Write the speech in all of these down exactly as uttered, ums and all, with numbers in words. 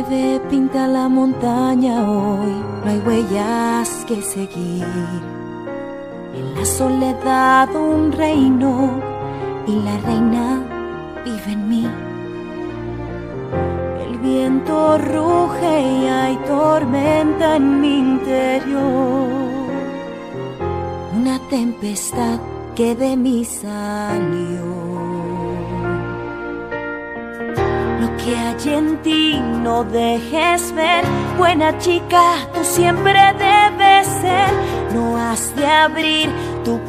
nieve pinta la montaña hoy, no hay huellas que seguir. En la soledad un reino y la reina vive en mí. El viento ruge y hay tormenta en mi interior. Una tempestad que de mí salió. Lo que hay en ti no dejes ver, buena chica, tú siempre debes ser. No has de abrir tu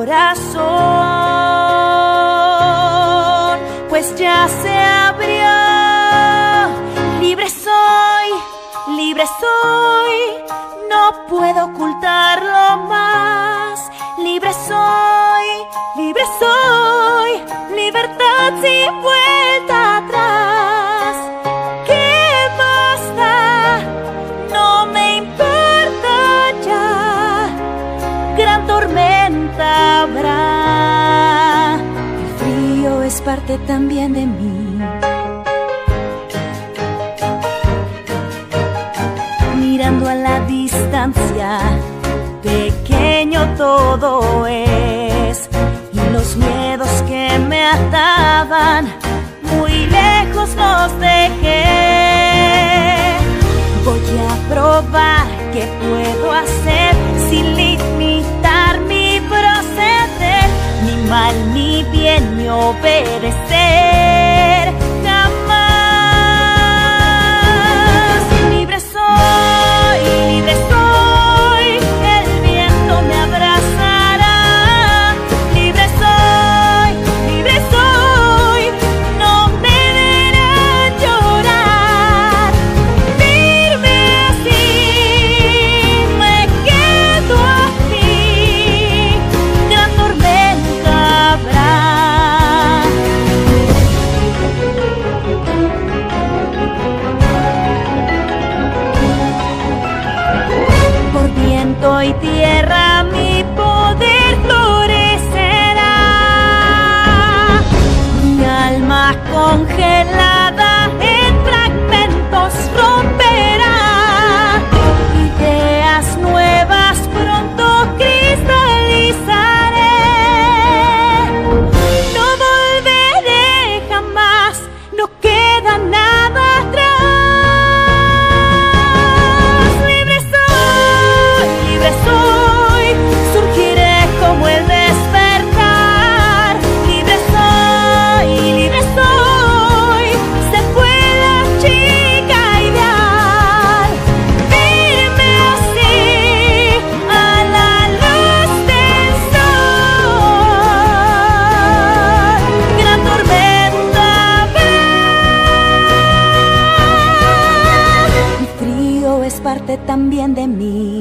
corazón, pues ya se abrió. Libre soy, libre soy, no puedo ocultarlo más. Libre soy, libre soy, libertad sin vuelta atrás. ¿Qué más da? No me importa ya. Gran tormenta habrá. El frío es parte también de mí. Mirando a la distancia, pequeño todo es, y los miedos que me ataban muy lejos los dejé. Voy a probar qué puedo hacer sin limitar mi proceder, ni mal ni bien ni obedecer. Jamás. Libre soy, libre soy, el viento me abrazará. Libre soy, libre soy, no me verán llorar. Firme así, me quedo aquí, gran tormenta habrá. Por viento y tierra mi poder florecerá. Mi alma congelada en fragmentos romperá. Ideas nuevas pronto cristalizaré. No volveré jamás, no queda nada atrás. Libre soy, libre soy, surgiré como el despertar. Libre soy, libre soy, se fue la chica ideal. Firme así a la luz del sol. Gran tormenta habrá. Mi frío es parte también de mí.